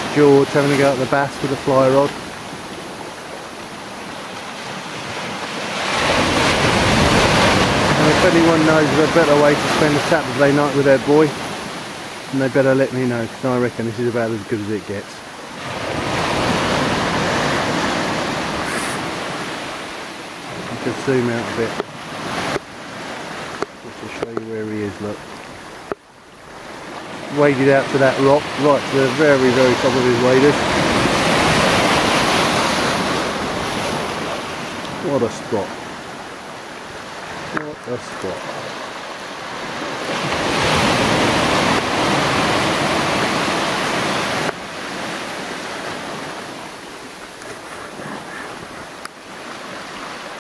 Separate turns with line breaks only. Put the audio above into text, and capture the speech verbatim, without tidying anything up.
George having a go at the bass with a fly rod. And if anyone knows of a better way to spend a Saturday night with their boy, then they better let me know, because I reckon this is about as good as it gets. You can zoom out a bit just to show you where he is. Look, waded out to that rock, right to the very very top of his waders. What a spot! What a spot!